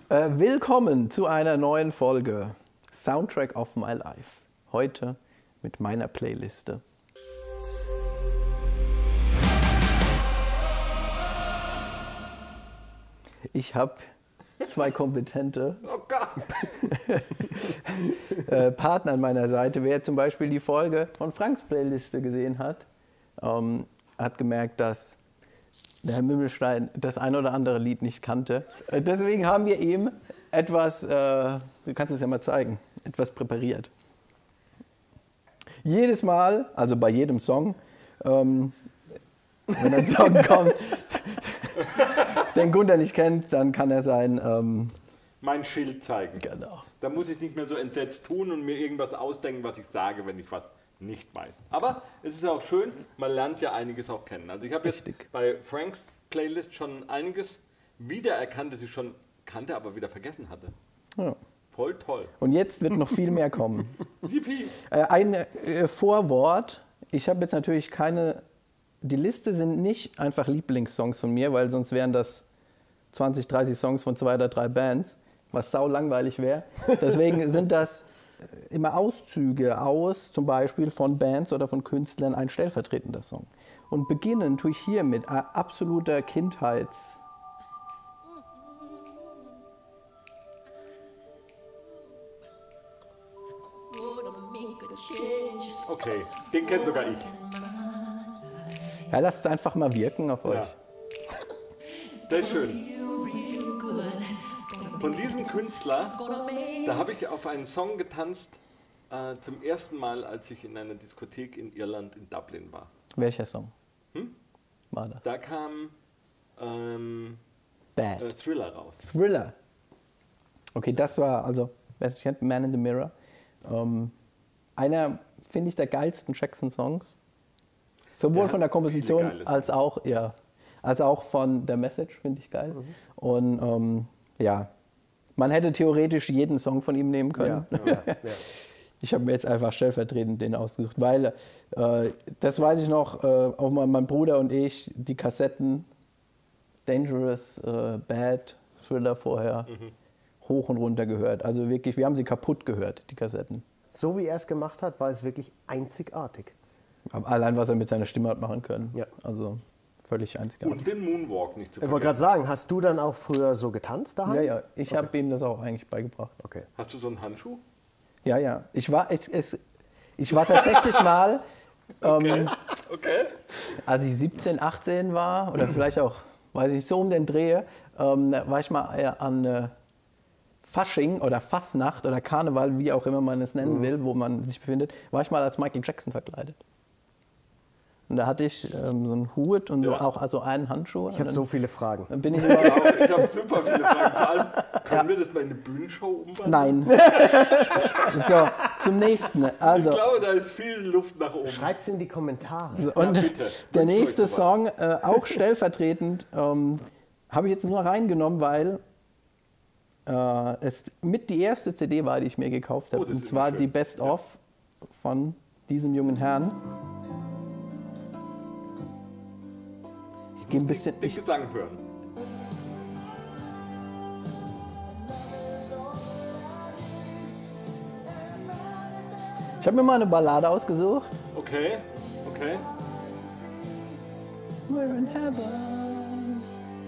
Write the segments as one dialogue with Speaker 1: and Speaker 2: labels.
Speaker 1: Willkommen zu einer neuen Folge Soundtrack of My Life. Heute mit meiner Playliste. Ich habe zwei kompetente Partner an meiner Seite. Wer zum Beispiel die Folge von Franks Playliste gesehen hat, hat gemerkt, dass der Herr Mümmelstein das ein oder andere Lied nicht kannte. Deswegen haben wir ihm etwas, du kannst es ja mal zeigen, etwas präpariert. Jedes Mal, also bei jedem Song, wenn ein Song kommt, den Gunther nicht kennt, dann kann er sein...
Speaker 2: mein Schild zeigen.
Speaker 1: Genau.
Speaker 2: Da muss ich nicht mehr so entsetzt tun und mir irgendwas ausdenken, was ich sage, wenn ich was nicht weiß. Aber es ist ja auch schön, man lernt ja einiges auch kennen. Also ich habe jetzt bei Franks Playlist schon einiges wiedererkannt, das ich schon kannte, aber wieder vergessen hatte.
Speaker 1: Ja.
Speaker 2: Voll toll.
Speaker 1: Und jetzt wird noch viel mehr kommen.
Speaker 2: Yippie.
Speaker 1: Ein Vorwort. Ich habe jetzt natürlich keine... Die Liste sind nicht einfach Lieblingssongs von mir, weil sonst wären das 20, 30 Songs von 2 oder 3 Bands, was sau langweilig wäre. Deswegen sind das immer Auszüge aus, zum Beispiel von Bands oder von Künstlern, ein stellvertretender Song. Und beginnen tue ich hier mit absoluter Kindheits...
Speaker 2: Okay, den kennt sogar ich.
Speaker 1: Ja, lasst es einfach mal wirken auf euch.
Speaker 2: Ja. Das ist schön. Von diesem Künstler, da habe ich auf einen Song getanzt, zum ersten Mal, als ich in einer Diskothek in Irland, in Dublin war.
Speaker 1: Welcher Song war das?
Speaker 2: Da kam
Speaker 1: Bad.
Speaker 2: Thriller raus.
Speaker 1: Thriller. Okay, das war, also, wer es nicht kennt, Man in the Mirror. Einer, finde ich, der geilsten Jackson-Songs. Sowohl von der Komposition als auch, als auch von der Message, finde ich geil. Und ja, man hätte theoretisch jeden Song von ihm nehmen können. Ja. Ich habe mir jetzt einfach stellvertretend den ausgesucht, weil, das weiß ich noch, auch mein Bruder und ich, die Kassetten, Dangerous, Bad, Thriller vorher, hoch und runter gehört. Also wirklich, wir haben sie kaputt gehört, die Kassetten.
Speaker 3: So wie er es gemacht hat, war es wirklich einzigartig.
Speaker 1: Allein, was er mit seiner Stimme hat machen können.
Speaker 3: Ja.
Speaker 1: Also völlig einzigartig.
Speaker 2: Und den Moonwalk nicht zu vergessen.
Speaker 3: Ich wollte gerade sagen, hast du dann auch früher so getanzt daheim?
Speaker 1: Ja, ich habe ihm das auch eigentlich beigebracht.
Speaker 3: Okay.
Speaker 2: Hast du so einen Handschuh?
Speaker 1: Ja. Ich war tatsächlich mal,
Speaker 2: Okay.
Speaker 1: als ich 17, 18 war, oder vielleicht auch, weiß ich, so um den Dreh, war ich mal an Fasching oder Fasnacht oder Karneval, wie auch immer man es nennen will, wo man sich befindet, war ich mal als Michael Jackson verkleidet. Und da hatte ich so einen Hut und so auch also einen Handschuh.
Speaker 3: Ich habe so viele Fragen.
Speaker 1: Dann bin ich
Speaker 2: Ich habe super viele Fragen. Vor allem, können wir das mal in eine Bühnenshow umwandeln?
Speaker 1: Nein. So, zum nächsten. Also,
Speaker 2: Ich glaube, da ist viel Luft nach oben.
Speaker 3: Schreibt es in die Kommentare.
Speaker 1: so, und
Speaker 2: bitte.
Speaker 1: der nächste Song, auch stellvertretend, habe ich jetzt nur reingenommen, weil es mit die erste CD war, die ich mir gekauft habe.
Speaker 2: Das
Speaker 1: Und
Speaker 2: ist
Speaker 1: zwar
Speaker 2: schön.
Speaker 1: die Best-of von diesem jungen Herrn. Ich gehe ein bisschen...
Speaker 2: Den Gesang hören.
Speaker 1: Ich habe mir mal eine Ballade ausgesucht.
Speaker 2: Okay.
Speaker 1: We're in heaven.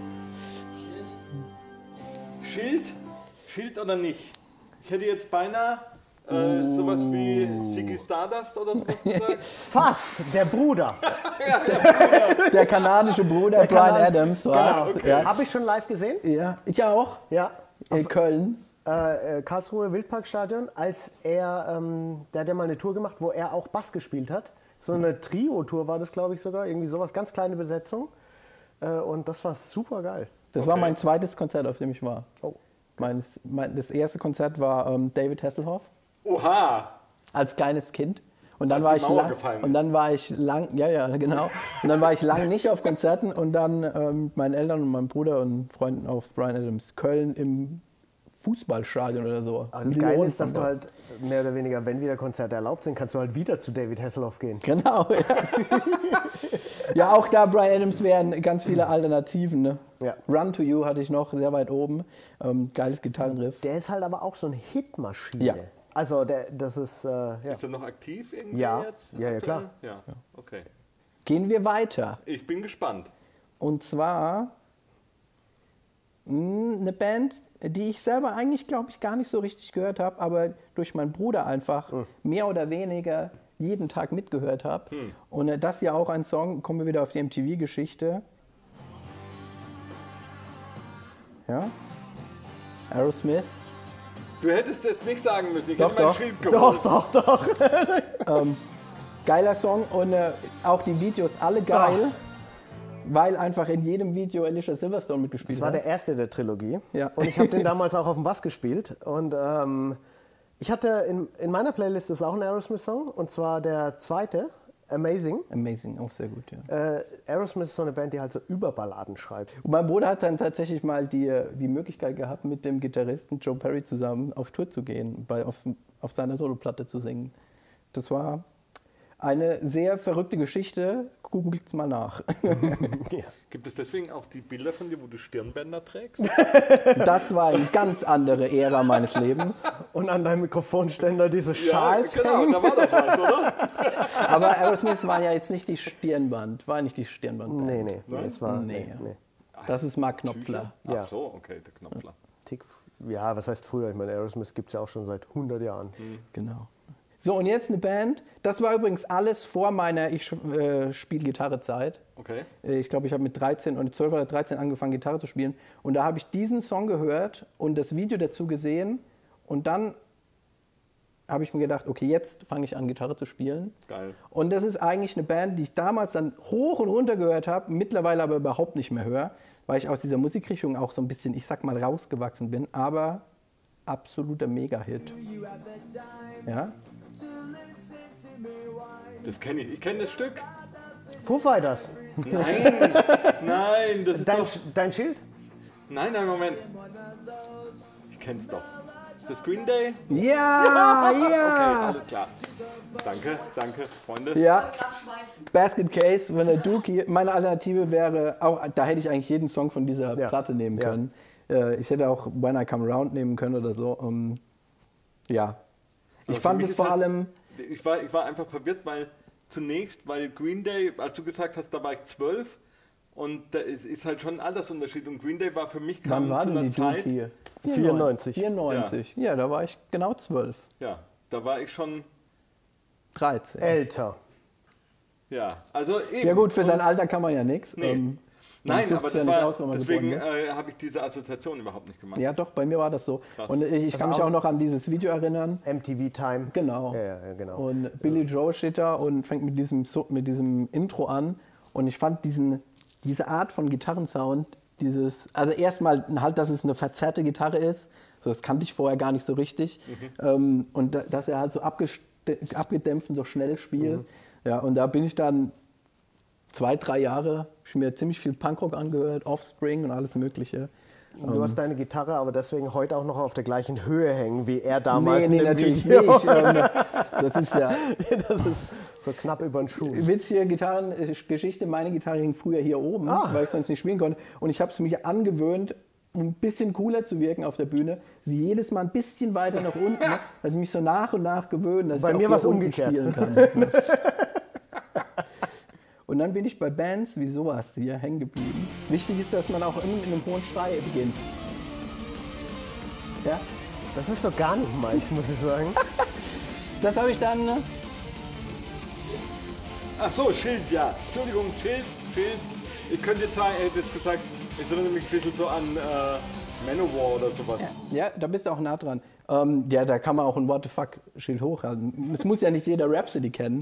Speaker 2: Schild oder nicht? Ich hätte jetzt beinahe sowas wie Ziggy Stardust oder sowas gesagt.
Speaker 3: Fast, der Bruder.
Speaker 1: Der kanadische Bruder Bryan Adams war es.
Speaker 3: Genau. Habe ich schon live gesehen?
Speaker 1: Ja, ich auch.
Speaker 3: Ja.
Speaker 1: In Köln.
Speaker 3: Karlsruhe Wildparkstadion, als er, der hat ja mal eine Tour gemacht, wo er auch Bass gespielt hat. So eine Trio-Tour war das, glaube ich, sogar. Irgendwie sowas, ganz kleine Besetzung. Und das war super geil.
Speaker 1: Das war mein zweites Konzert, auf dem ich war.
Speaker 3: Oh.
Speaker 1: Das erste Konzert war David Hasselhoff.
Speaker 2: Oha!
Speaker 1: Als kleines Kind. Und dann
Speaker 2: Als
Speaker 1: war
Speaker 2: die
Speaker 1: ich
Speaker 2: Mauer
Speaker 1: lang,
Speaker 2: gefallen
Speaker 1: und dann war ich lang, ja, genau. Und dann war ich lang nicht auf Konzerten und dann mit meinen Eltern und meinem Bruder und Freunden auf Bryan Adams Köln im Fußballstadion oder so.
Speaker 3: Aber das Geile ist, dass du halt mehr oder weniger, wenn wieder Konzerte erlaubt sind, kannst du halt wieder zu David Hasselhoff gehen.
Speaker 1: Genau, ja. Ja, auch da Bryan Adams wären ganz viele Alternativen. Ne?
Speaker 3: Ja.
Speaker 1: Run to You hatte ich noch, sehr weit oben. Geiles Gitarrenriff.
Speaker 3: Der ist halt aber auch so eine Hitmaschine.
Speaker 1: Ja.
Speaker 3: Also das ist... ja.
Speaker 2: Ist er noch aktiv irgendwie
Speaker 3: Ja.
Speaker 2: jetzt?
Speaker 3: Ja, klar.
Speaker 2: Ja, okay.
Speaker 1: Gehen wir weiter.
Speaker 2: Ich bin gespannt.
Speaker 1: Und zwar eine Band, die ich selber eigentlich, glaube ich, gar nicht so richtig gehört habe, aber durch meinen Bruder einfach mehr oder weniger jeden Tag mitgehört habe. Und das ja auch ein Song, kommen wir wieder auf die MTV-Geschichte. Ja, Aerosmith.
Speaker 2: Du hättest jetzt nicht sagen müssen, ich
Speaker 1: Doch,
Speaker 2: hätte mein
Speaker 1: doch.
Speaker 2: Schild geholt.
Speaker 3: Doch.
Speaker 1: Geiler Song und auch die Videos alle geil, weil einfach in jedem Video Alicia Silverstone mitgespielt
Speaker 3: Das war
Speaker 1: hat.
Speaker 3: der erste der Trilogie.
Speaker 1: Ja.
Speaker 3: Und ich habe den damals auch auf dem Bass gespielt. Und ich hatte in meiner Playlist ist auch ein Aerosmith-Song. Und zwar der zweite, Amazing.
Speaker 1: Amazing, auch sehr gut, ja.
Speaker 3: Aerosmith ist so eine Band, die halt so Überballaden schreibt.
Speaker 1: Und mein Bruder hat dann tatsächlich mal die Möglichkeit gehabt, mit dem Gitarristen Joe Perry zusammen auf Tour zu gehen, auf seiner Soloplatte zu singen. Das war eine sehr verrückte Geschichte. Googelt's mal nach.
Speaker 3: Ja.
Speaker 2: Gibt es deswegen auch die Bilder von dir, wo du Stirnbänder trägst?
Speaker 1: Das war eine ganz andere Ära meines Lebens.
Speaker 3: Und an deinem Mikrofonständer diese Schals
Speaker 2: genau,
Speaker 3: hängen.
Speaker 2: da war doch was, oder?
Speaker 1: Aber Aerosmith war ja jetzt nicht die Stirnband. War nicht die Stirnband.
Speaker 3: Nee. Es war,
Speaker 1: Nee. Das ist Mark Knopfler.
Speaker 3: Ja.
Speaker 2: Ach so, okay, der Knopfler.
Speaker 3: Ja, was heißt früher? Ich meine, Aerosmith gibt es ja auch schon seit 100 Jahren.
Speaker 1: Genau. So, und jetzt eine Band. Das war übrigens alles vor meiner Spiel-Gitarre-Zeit.
Speaker 2: Okay.
Speaker 1: Ich glaube, ich habe mit 12 oder 13 angefangen, Gitarre zu spielen. Und da habe ich diesen Song gehört und das Video dazu gesehen. Und dann habe ich mir gedacht, okay, jetzt fange ich an, Gitarre zu spielen.
Speaker 2: Geil.
Speaker 1: Und das ist eigentlich eine Band, die ich damals dann hoch und runter gehört habe, mittlerweile aber überhaupt nicht mehr höre, weil ich aus dieser Musikrichtung auch so ein bisschen, ich sag mal, rausgewachsen bin. Aber absoluter Mega-Hit. Ja?
Speaker 2: Das kenne ich. Ich kenne das Stück.
Speaker 3: Foo Fighters.
Speaker 2: Nein, das ist
Speaker 3: Dein Schild?
Speaker 2: Nein, Moment. Ich kenn's doch. Ist das Green Day?
Speaker 1: Ja,
Speaker 2: Okay,
Speaker 1: ja!
Speaker 2: alles klar. Danke, Freunde.
Speaker 1: Ja, Basket Case, wenn der Dookie. Meine Alternative wäre, auch, da hätte ich eigentlich jeden Song von dieser Platte nehmen können. Ich hätte auch When I Come Around nehmen können oder so. Ja. Ich fand es vor allem.
Speaker 2: Ich war einfach verwirrt, weil Green Day, als du gesagt hast, da war ich 12 und da ist halt schon ein Altersunterschied. Und Green Day war für mich
Speaker 1: Wann war
Speaker 2: zu
Speaker 1: denn
Speaker 2: einer
Speaker 1: die
Speaker 2: Zeit.
Speaker 1: Dookie?
Speaker 3: 94.
Speaker 1: 94. Ja, da war ich genau 12.
Speaker 2: Ja, da war ich schon.
Speaker 1: 13.
Speaker 3: Älter.
Speaker 2: Ja, also eben.
Speaker 1: Ja gut, für sein Alter kann man ja nichts.
Speaker 2: Nee. Nein, aber das deswegen habe ich diese Assoziation überhaupt nicht gemacht.
Speaker 1: Ja doch, bei mir war das so.
Speaker 2: Krass.
Speaker 1: Und ich kann mich auch noch an dieses Video erinnern.
Speaker 3: MTV Time.
Speaker 1: Genau.
Speaker 3: Ja, genau.
Speaker 1: Und Billy Joe steht da und fängt mit diesem Intro an. Und ich fand diese Art von Gitarrensound, also erstmal halt, dass es eine verzerrte Gitarre ist, so, das kannte ich vorher gar nicht so richtig. Und dass er halt so abgedämpft und so schnell spielt. Ja, und da bin ich dann 2-3 Jahre, ich mir ziemlich viel Punkrock angehört, Offspring und alles Mögliche.
Speaker 3: Du hast deine Gitarre aber deswegen heute auch noch auf der gleichen Höhe hängen, wie er damals
Speaker 1: Nee,
Speaker 3: in dem
Speaker 1: natürlich
Speaker 3: Video.
Speaker 1: nicht. Das ist ja
Speaker 3: Das ist so knapp über den Schuh.
Speaker 1: witzige Gitarrengeschichte. Meine Gitarre hing früher hier oben, weil ich sonst nicht spielen konnte. Und ich habe es mir angewöhnt, um ein bisschen cooler zu wirken auf der Bühne, sie jedes Mal ein bisschen weiter nach unten, dass ich mich so nach und nach gewöhne, dass
Speaker 3: Bei
Speaker 1: ich auch
Speaker 3: mir
Speaker 1: hier
Speaker 3: war's
Speaker 1: unten
Speaker 3: umgekehrt.
Speaker 1: spielen kann. Und dann bin ich bei Bands wie sowas hier hängen geblieben. Wichtig ist, dass man auch immer mit einem hohen Schrei beginnt. Ja?
Speaker 3: Das ist so gar nicht meins, muss ich sagen.
Speaker 1: Das habe ich dann.
Speaker 2: Ach so, Schild, ja. Entschuldigung, Schild. Ich könnte jetzt sagen, er hätte jetzt gesagt, ich erinnere mich ein bisschen so an Manowar oder sowas.
Speaker 1: Ja, da bist du auch nah dran. Ja, da kann man auch ein What the fuck-Schild hochhalten. Es muss ja nicht jeder Rhapsody kennen.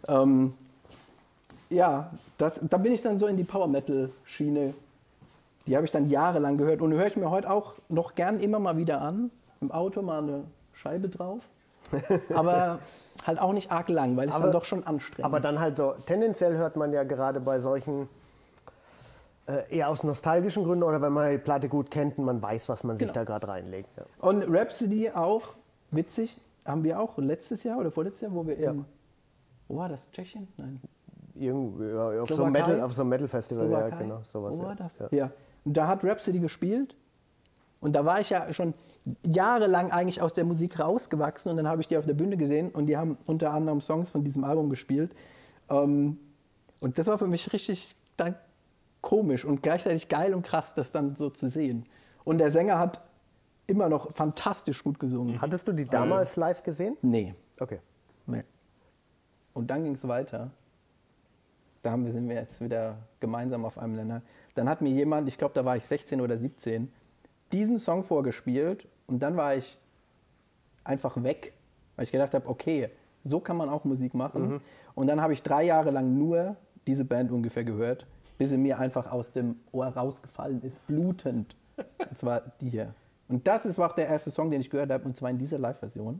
Speaker 1: Ja, da bin ich dann so in die Power-Metal-Schiene. Die habe ich dann jahrelang gehört. Und höre ich mir heute auch noch gern immer mal wieder an. Im Auto mal eine Scheibe drauf. Aber halt auch nicht arg lang, weil es dann doch schon anstrengend.
Speaker 3: Aber dann halt so, tendenziell hört man ja gerade bei solchen Eher aus nostalgischen Gründen oder wenn man die Platte gut kennt und man weiß, was man sich da gerade reinlegt. Ja.
Speaker 1: Und Rhapsody auch, witzig, haben wir auch letztes Jahr oder vorletztes Jahr, wo wir wo war das? Tschechien? Nein.
Speaker 3: Irgendwie, auf so einem Metal-Festival, ja, genau. Sowas,
Speaker 1: wo war das? Ja. Und da hat Rhapsody gespielt und da war ich ja schon jahrelang eigentlich aus der Musik rausgewachsen und dann habe ich die auf der Bühne gesehen und die haben unter anderem Songs von diesem Album gespielt. Und das war für mich richtig komisch und gleichzeitig geil und krass, das dann so zu sehen. Und der Sänger hat immer noch fantastisch gut gesungen.
Speaker 3: Hattest du die damals live gesehen?
Speaker 1: Nee.
Speaker 3: Okay.
Speaker 1: Nee. Und dann ging es weiter. Sind wir jetzt wieder gemeinsam auf einem Nenner. Dann hat mir jemand, ich glaube, da war ich 16 oder 17, diesen Song vorgespielt und dann war ich einfach weg, weil ich gedacht habe, okay, so kann man auch Musik machen. Und dann habe ich 3 Jahre lang nur diese Band ungefähr gehört, bis sie mir einfach aus dem Ohr rausgefallen ist, blutend. Und zwar die hier. Und das ist auch der erste Song, den ich gehört habe, und zwar in dieser Live-Version.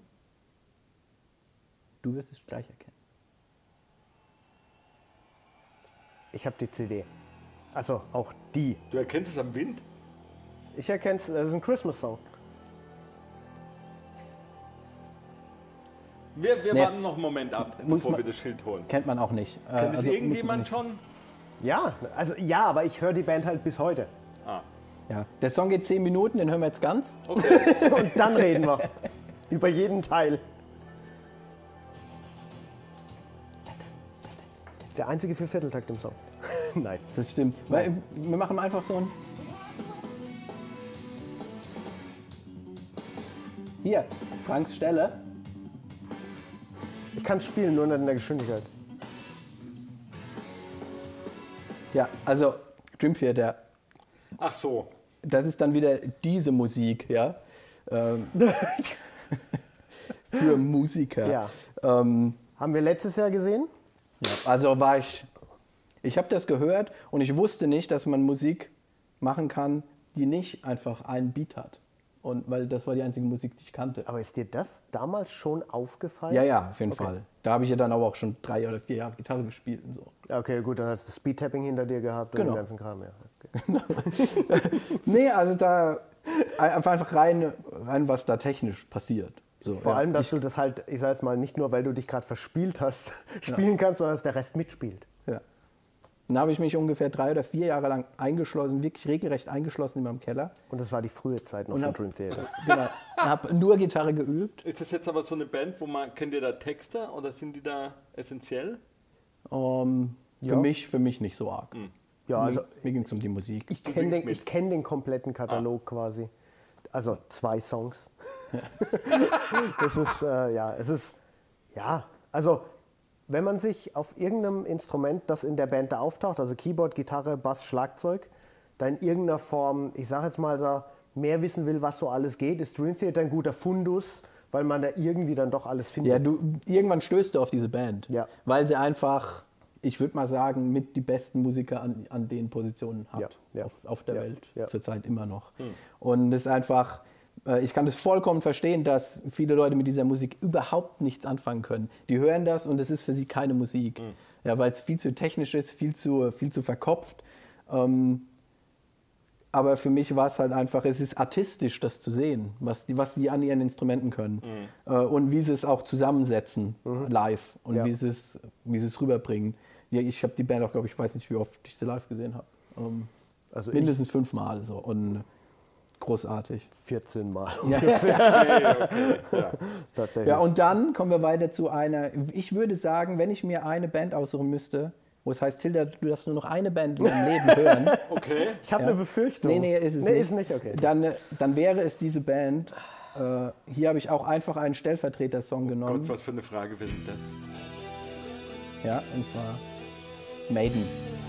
Speaker 1: Du wirst es gleich erkennen.
Speaker 3: Ich habe die CD. Also auch die.
Speaker 2: Du erkennst es am Wind?
Speaker 3: Ich erkenne es, das ist ein Christmas-Song.
Speaker 2: Wir warten noch einen Moment ab, bevor wir das Schild holen.
Speaker 1: Kennt man auch nicht.
Speaker 2: Kennt es irgendjemand schon?
Speaker 3: Ja, aber ich höre die Band halt bis heute.
Speaker 1: Ja, der Song geht 10 Minuten, den hören wir jetzt ganz.
Speaker 2: Okay.
Speaker 3: Und dann reden wir über jeden Teil. Der einzige Viervierteltakt im Song. Nein.
Speaker 1: Das stimmt. Weil wir machen einfach so ein... Hier, Franks Stelle.
Speaker 3: Ich kann es spielen, nur in der Geschwindigkeit.
Speaker 1: Ja, also Dream Theater.
Speaker 2: Ach so.
Speaker 1: Das ist dann wieder diese Musik, ja. Für Musiker.
Speaker 3: Ja. Haben wir letztes Jahr gesehen?
Speaker 1: Ja, also ich habe das gehört und ich wusste nicht, dass man Musik machen kann, die nicht einfach einen Beat hat. Und weil das war die einzige Musik, die ich kannte.
Speaker 3: Aber ist dir das damals schon aufgefallen?
Speaker 1: Ja, auf jeden Fall. Da habe ich ja dann aber auch schon 3 oder 4 Jahre Gitarre gespielt und so.
Speaker 3: Okay, gut, dann hast du Speedtapping hinter dir gehabt und den ganzen Kram, ja. Okay.
Speaker 1: Nee, also da einfach rein, was da technisch passiert. So,
Speaker 3: Vor allem, dass du das halt, ich sag jetzt mal, nicht nur, weil du dich gerade verspielt hast, spielen kannst, sondern dass der Rest mitspielt.
Speaker 1: Ja. Dann habe ich mich ungefähr 3 oder 4 Jahre lang eingeschlossen, wirklich regelrecht eingeschlossen in meinem Keller.
Speaker 3: Und das war die frühe Zeit noch von Dream Theater.
Speaker 1: Genau. Habe nur Gitarre geübt.
Speaker 2: Ist das jetzt aber so eine Band, kennt ihr da Texte oder sind die da essentiell?
Speaker 1: Für mich nicht so arg.
Speaker 3: Ja, also
Speaker 1: mir ging es um die Musik.
Speaker 3: Ich kenn den kompletten Katalog quasi. Also 2 Songs. Also wenn man sich auf irgendeinem Instrument, das in der Band da auftaucht, also Keyboard, Gitarre, Bass, Schlagzeug, da in irgendeiner Form, ich sag jetzt mal so, mehr wissen will, was so alles geht, ist Dream Theater ein guter Fundus, weil man da irgendwie dann doch alles findet.
Speaker 1: Ja, irgendwann stößt du auf diese Band, weil sie einfach, ich würde mal sagen, mit die besten Musiker an den Positionen hat auf der Welt, zurzeit immer noch. Und es ist einfach, ich kann das vollkommen verstehen, dass viele Leute mit dieser Musik überhaupt nichts anfangen können. Die hören das und es ist für sie keine Musik, weil es viel zu technisch ist, viel zu verkopft. Aber für mich war es halt einfach, es ist artistisch, das zu sehen, was die an ihren Instrumenten können. Und wie sie es auch zusammensetzen live und wie sie es rüberbringen. Ja, ich habe die Band auch, glaube ich, weiß nicht, wie oft ich sie live gesehen habe. Also mindestens 5 Mal so und großartig.
Speaker 3: 14 Mal
Speaker 1: ungefähr.
Speaker 2: Okay. Ja.
Speaker 3: Tatsächlich.
Speaker 1: Ja, und dann kommen wir weiter zu einer, ich würde sagen, wenn ich mir eine Band aussuchen müsste, wo es heißt, Tilda, du darfst nur noch eine Band in deinem Leben hören.
Speaker 2: Okay.
Speaker 3: Ich habe eine Befürchtung.
Speaker 1: Nee, ist es nicht.
Speaker 3: Ist nicht, okay.
Speaker 1: Dann wäre es diese Band. Hier habe ich auch einfach einen Stellvertreter-Song genommen.
Speaker 2: Gott, was für eine Frage wäre das?
Speaker 1: Ja, und zwar Maiden.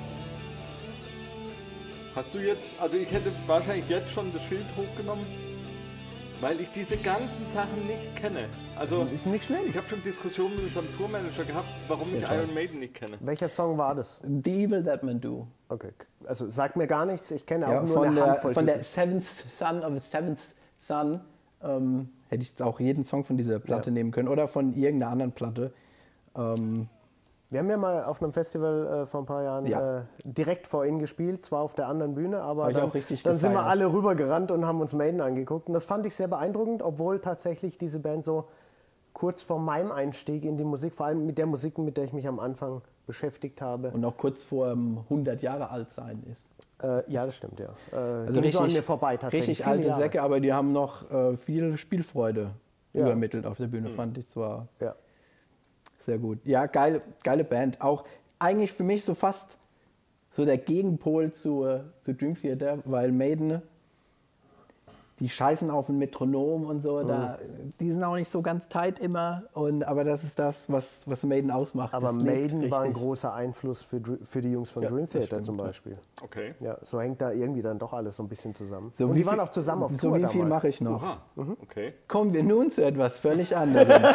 Speaker 2: Hast du jetzt, also ich hätte wahrscheinlich jetzt schon das Schild hochgenommen, weil ich diese ganzen Sachen nicht kenne. Also
Speaker 3: ist nicht schlimm.
Speaker 2: Ich habe schon Diskussionen mit unserem Tourmanager gehabt, warum ich Iron Maiden nicht kenne.
Speaker 3: Welcher Song war das?
Speaker 1: The Evil That Men Do.
Speaker 3: Okay, also sagt mir gar nichts, ich kenne auch nur eine Handvoll.
Speaker 1: Von der Seventh Son of the Seventh Son hätte ich jetzt auch jeden Song von dieser Platte nehmen können oder von irgendeiner anderen Platte.
Speaker 3: Wir haben ja mal auf einem Festival vor ein paar Jahren direkt vor ihnen gespielt, zwar auf der anderen Bühne, aber dann sind wir alle rübergerannt und haben uns Maiden angeguckt. Und das fand ich sehr beeindruckend, obwohl tatsächlich diese Band so kurz vor meinem Einstieg in die Musik, vor allem mit der Musik, mit der ich mich am Anfang beschäftigt habe.
Speaker 1: Und auch kurz vor 100 Jahre alt sein ist.
Speaker 3: Ja, das stimmt, ja.
Speaker 1: Also richtig,
Speaker 3: so an mir vorbei, tatsächlich.
Speaker 1: Richtig alte Säcke, aber die haben noch viel Spielfreude übermittelt auf der Bühne, fand ich zwar.
Speaker 3: Ja.
Speaker 1: Sehr gut. Ja, geile Band. Auch eigentlich für mich so fast so der Gegenpol zu Dream Theater, weil Maiden, die scheißen auf ein Metronom und so, die sind auch nicht so ganz tight immer, aber das ist das, was Maiden ausmacht.
Speaker 3: Aber Maiden war ein großer Einfluss für die Jungs von Dream Theater zum Beispiel.
Speaker 2: Okay.
Speaker 3: Ja, so hängt da irgendwie dann doch alles so ein bisschen zusammen.
Speaker 1: So
Speaker 3: und die waren auch zusammen auf Tour
Speaker 1: So wie viel
Speaker 3: damals.
Speaker 1: mache ich noch?
Speaker 2: Aha. Okay.
Speaker 1: Kommen wir nun zu etwas völlig anderem.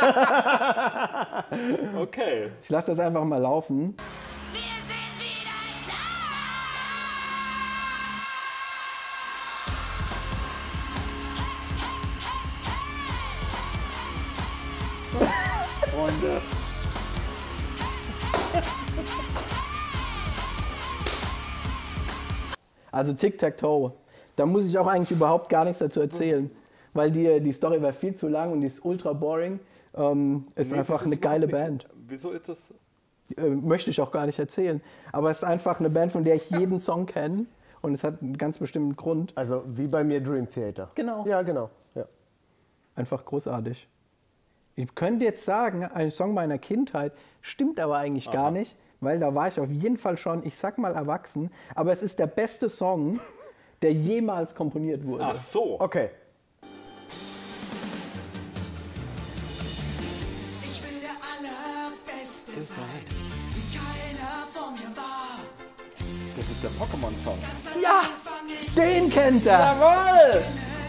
Speaker 2: Okay.
Speaker 1: Ich lasse das einfach mal laufen.
Speaker 4: Wir sind wieder
Speaker 2: Freunde.
Speaker 1: Also Tic-Tac-Toe, da muss ich auch eigentlich überhaupt gar nichts dazu erzählen, weil die Story war viel zu lang und die ist ultra boring. Ist einfach eine geile Band.
Speaker 2: Wieso ist das?
Speaker 1: Möchte ich auch gar nicht erzählen. Aber es ist einfach eine Band, von der ich jeden Song kenne und es hat einen ganz bestimmten Grund.
Speaker 3: Also wie bei mir Dream Theater.
Speaker 1: Genau.
Speaker 3: Ja, genau. Ja.
Speaker 1: Einfach großartig. Ich könnte jetzt sagen, ein Song meiner Kindheit, stimmt aber eigentlich gar nicht, weil da war ich auf jeden Fall schon, ich sag mal erwachsen, aber es ist der beste Song, der jemals komponiert wurde.
Speaker 2: Ach so.
Speaker 3: Okay.
Speaker 4: Ich will der Allerbeste sein, wie keiner vor mir war.
Speaker 2: Das ist der Pokémon-Song.
Speaker 1: Ja, den kennt er. Jawohl.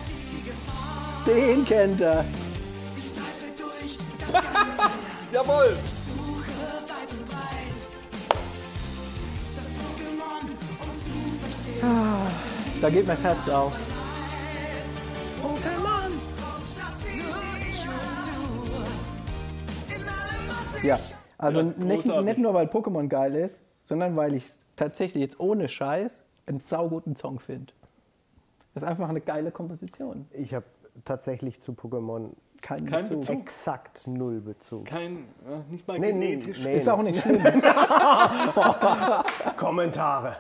Speaker 1: Den kennt er.
Speaker 4: Ich streife durch das ganze Land,
Speaker 2: Jawohl.
Speaker 4: suche weit und breit. Das Pokémon, um zu verstehen.
Speaker 1: Da geht mein Herz auf.
Speaker 4: Pokémon, ich und du. In allem, was ich
Speaker 1: Ja, also
Speaker 2: Ja,
Speaker 1: nicht
Speaker 2: großartig.
Speaker 1: nur, weil Pokémon geil ist, sondern weil ich tatsächlich jetzt ohne Scheiß einen sauguten Song finde. Das ist einfach eine geile Komposition.
Speaker 3: Ich habe tatsächlich zu Pokémon
Speaker 1: Kein
Speaker 2: Kein
Speaker 1: Bezug.
Speaker 2: Bezug.
Speaker 3: exakt null Bezug.
Speaker 2: Nicht mal
Speaker 3: Nee,
Speaker 2: genetisch.
Speaker 3: nee.
Speaker 1: Ist auch nicht schlimm.
Speaker 3: Kommentare.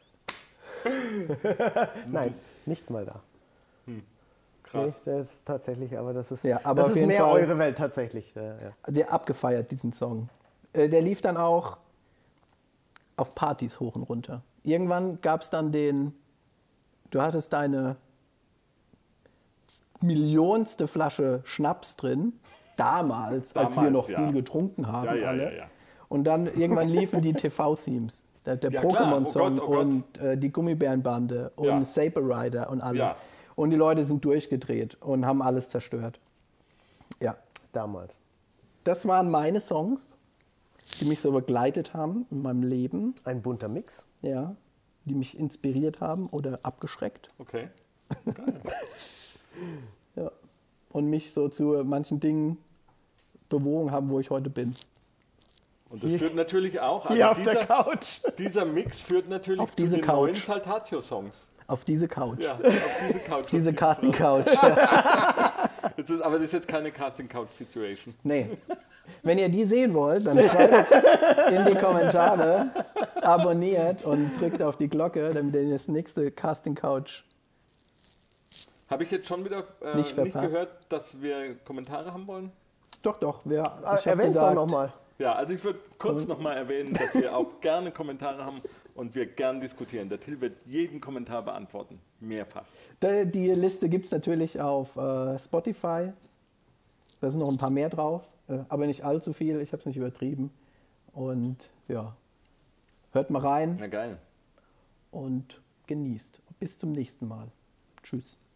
Speaker 3: Nein, nicht mal da.
Speaker 2: Krass.
Speaker 3: Nee, das ist tatsächlich, aber das ist,
Speaker 1: Ja, aber
Speaker 3: das
Speaker 1: auf
Speaker 3: ist
Speaker 1: jeden
Speaker 3: mehr
Speaker 1: Fall-
Speaker 3: eure Welt tatsächlich. Ja.
Speaker 1: Der abgefeiert, diesen Song. Der lief dann auch auf Partys hoch und runter. Irgendwann gab es dann du hattest deine millionste Flasche Schnaps drin, damals, als wir
Speaker 2: Damals,
Speaker 1: noch
Speaker 2: ja.
Speaker 1: viel getrunken haben
Speaker 2: Ja, ja,
Speaker 1: alle.
Speaker 2: ja.
Speaker 1: Und dann irgendwann liefen die TV-Themes. Der
Speaker 2: Ja, klar.
Speaker 1: Pokémon-Song
Speaker 2: Oh Gott, oh Gott.
Speaker 1: und die Gummibärenbande und
Speaker 2: Ja.
Speaker 1: Saber Rider und alles.
Speaker 2: Ja.
Speaker 1: Und die Leute sind durchgedreht und haben alles zerstört. Ja.
Speaker 3: Damals.
Speaker 1: Das waren meine Songs, die mich so begleitet haben in meinem Leben,
Speaker 3: Ein bunter Mix.
Speaker 1: ja, die mich inspiriert haben oder abgeschreckt.
Speaker 2: Okay.
Speaker 1: Ja. Und mich so zu manchen Dingen bewogen haben, wo ich heute bin.
Speaker 2: Und das führt natürlich auch,
Speaker 3: Hier
Speaker 2: also
Speaker 3: auf der Couch.
Speaker 2: dieser Mix führt natürlich
Speaker 1: Auf
Speaker 2: zu
Speaker 1: diese
Speaker 2: den
Speaker 1: Couch.
Speaker 2: neuen Saltatio-Songs.
Speaker 1: Auf diese Couch.
Speaker 2: Ja, auf diese Couch.
Speaker 1: Diese Casting-Couch.
Speaker 2: Aber das ist jetzt keine Casting-Couch-Situation.
Speaker 1: Nee. Wenn ihr die sehen wollt, dann schreibt in die Kommentare, abonniert und drückt auf die Glocke, damit ihr das nächste Casting-Couch.
Speaker 2: Habe ich jetzt schon wieder
Speaker 1: Nicht
Speaker 2: nicht
Speaker 1: verpasst.
Speaker 2: gehört, dass wir Kommentare haben wollen?
Speaker 1: Doch, ich habe
Speaker 3: Erwähn's doch nochmal.
Speaker 2: Ja, also ich würde kurz nochmal erwähnen, dass wir auch gerne Kommentare haben und wir gern diskutieren. Der Till wird jeden Kommentar beantworten. Mehrfach.
Speaker 1: Die Liste gibt es natürlich auf Spotify. Da sind noch ein paar mehr drauf, aber nicht allzu viel. Ich habe es nicht übertrieben. Und ja, hört mal rein
Speaker 2: Na geil.
Speaker 1: und genießt. Bis zum nächsten Mal. Tschüss.